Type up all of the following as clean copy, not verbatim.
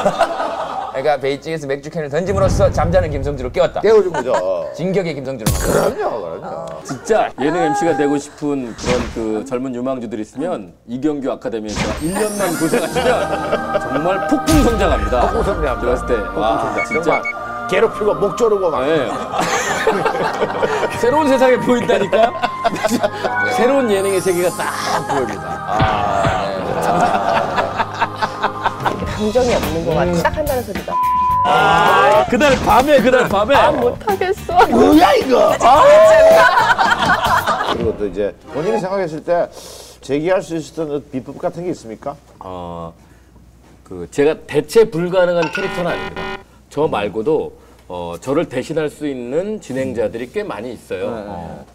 그러니까 베이징에서 맥주 캔을 던짐으로써 잠자는 김성주를 깨웠다. 깨워준 거죠. 진격의 김성주를 만들었다. 그럼요. 진짜 예능 MC가 되고 싶은 그런 그 젊은 유망주들이 있으면 이경규 아카데미에서 1년만 고생하시면 정말 폭풍 성장합니다. 폭풍 성장합니다. 들었을 때. 와, 진짜. 괴롭히고 목 조르고 막. 네. 새로운 세상에 보인다니까요? 새로운 예능의 세계가 딱 보입니다. 감정이 없는 것 같아. 딱 한다는 소리다. 그날 밤에. 아, 못하겠어. 뭐야 이거? 그리고 또 이제 본인이 생각했을 때 제기할 수 있었던 비법 같은 게 있습니까? 제가 대체 불가능한 캐릭터는 아닙니다. 저 말고도 저를 대신할 수 있는 진행자들이 꽤 많이 있어요.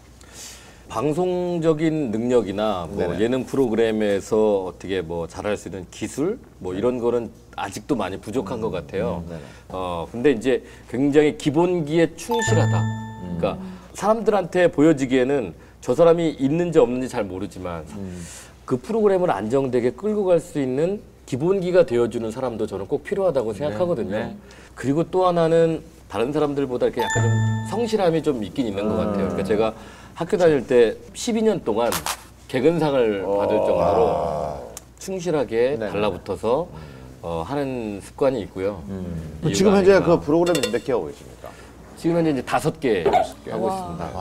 방송적인 능력이나 뭐 예능 프로그램에서 어떻게 뭐 잘할 수 있는 기술 뭐 이런 거는 아직도 많이 부족한 것 같아요. 근데 이제 굉장히 기본기에 충실하다. 그러니까 사람들한테 보여지기에는 저 사람이 있는지 없는지 잘 모르지만 그 프로그램을 안정되게 끌고 갈 수 있는 기본기가 되어주는 사람도 저는 꼭 필요하다고 생각하거든요. 그리고 또 하나는 다른 사람들보다 이렇게 약간 좀 성실함이 좀 있긴 있는 것 같아요. 그러니까 제가 학교 다닐 때 12년 동안 개근상을 받을 정도로 충실하게 달라붙어서 하는 습관이 있고요. 지금 현재 그 프로그램이 몇 개 하고 계십니까? 지금 현재 이제 5개 하고 있습니다.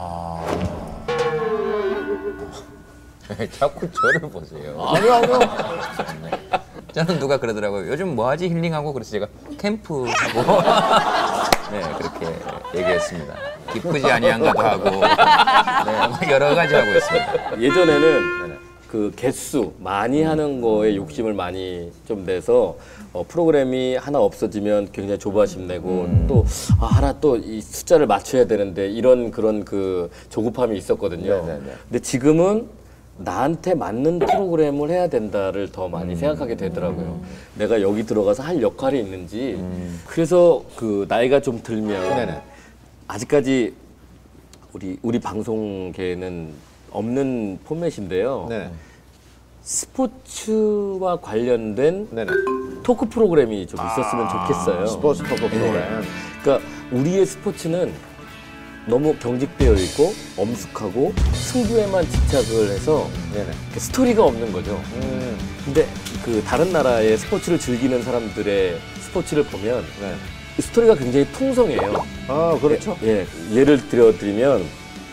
자꾸 저를 보세요. 아니요. 저는 누가 그러더라고요. 요즘 뭐 하지 힐링하고 그래서 제가 캠프하고 네 그렇게 얘기했습니다. 기쁘지 아니한가도 하고 네, 뭐 여러 가지 하고 있습니다. 예전에는 그 개수 많이 하는 거에 욕심을 많이 좀 내서 프로그램이 하나 없어지면 굉장히 조바심 내고 또 하나 또 이 숫자를 맞춰야 되는데 이런 그런 그 조급함이 있었거든요. 근데 지금은 나한테 맞는 프로그램을 해야 된다를 더 많이 생각하게 되더라고요. 내가 여기 들어가서 할 역할이 있는지. 그래서 그 나이가 좀 들면 아직까지 우리 방송계에는 없는 포맷인데요. 스포츠와 관련된 토크 프로그램이 좀 있었으면 좋겠어요. 스포츠 토크 프로그램. 그러니까 우리의 스포츠는 너무 경직되어 있고 엄숙하고 승부에만 집착을 해서 스토리가 없는 거죠. 근데 그 다른 나라의 스포츠를 즐기는 사람들의 스포츠를 보면 스토리가 굉장히 통성해요. 그렇죠. 예를 들어드리면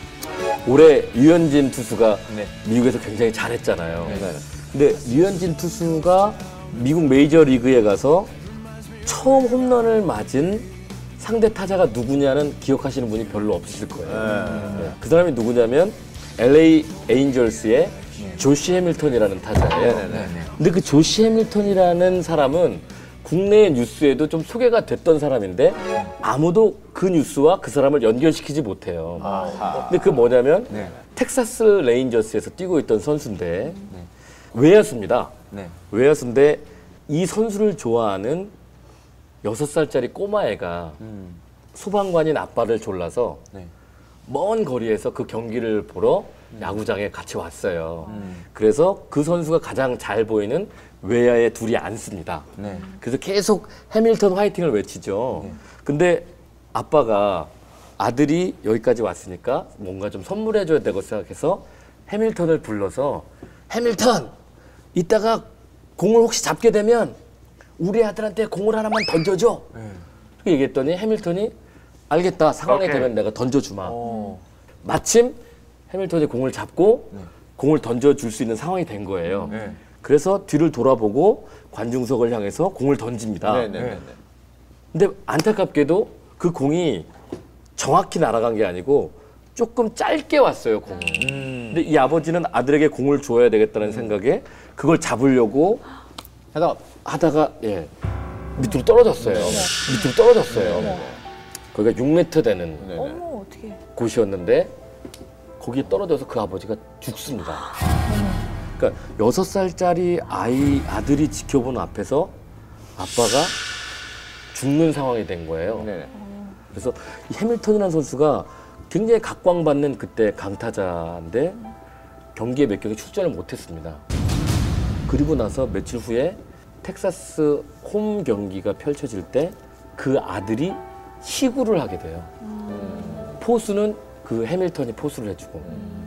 올해 류현진 투수가 미국에서 굉장히 잘했잖아요. 근데 류현진 투수가 미국 메이저리그에 가서 처음 홈런을 맞은 상대 타자가 누구냐는 기억하시는 분이 별로 없으실 거예요. 그 사람이 누구냐면 LA 에인절스의 조시 해밀턴이라는 타자예요. 근데 그 조시 해밀턴이라는 사람은 국내의 뉴스에도 좀 소개가 됐던 사람인데 아무도 그 뉴스와 그 사람을 연결시키지 못해요. 근데 그게 뭐냐면 텍사스 레인저스에서 뛰고 있던 선수인데 외야수입니다. 외야수인데 이 선수를 좋아하는 6살짜리 꼬마애가 소방관인 아빠를 졸라서 먼 거리에서 그 경기를 보러 야구장에 같이 왔어요. 그래서 그 선수가 가장 잘 보이는 외야에 둘이 앉습니다. 그래서 계속 해밀턴 화이팅을 외치죠. 근데 아빠가 아들이 여기까지 왔으니까 뭔가 좀 선물해줘야 되고 생각해서 해밀턴을 불러서 해밀턴, 이따가 공을 혹시 잡게 되면 우리 아들한테 공을 하나만 던져줘. 그렇게 얘기했더니 해밀턴이 알겠다. 상황이 되면 내가 던져주마. 마침 해밀턴이 공을 잡고 공을 던져줄 수 있는 상황이 된 거예요. 그래서 뒤를 돌아보고 관중석을 향해서 공을 던집니다. 근데 안타깝게도 그 공이 정확히 날아간 게 아니고 조금 짧게 왔어요, 공이. 근데 이 아버지는 아들에게 공을 줘야 되겠다는 생각에 그걸 잡으려고 하다가 밑으로 떨어졌어요. 밑으로 떨어졌어요. 거기가 6m 되는 어머, 어떡해. 곳이었는데 거기에 떨어져서 그 아버지가 죽습니다. 그러니까 6살짜리 아들이 지켜본 앞에서 아빠가 죽는 상황이 된 거예요. 그래서 이 해밀턴이라는 선수가 굉장히 각광받는 그때 강타자인데 경기에 몇 경기 출전을 못했습니다. 그리고 나서 며칠 후에 텍사스 홈 경기가 펼쳐질 때 그 아들이 시구를 하게 돼요. 포수는 그 해밀턴이 포수를 해주고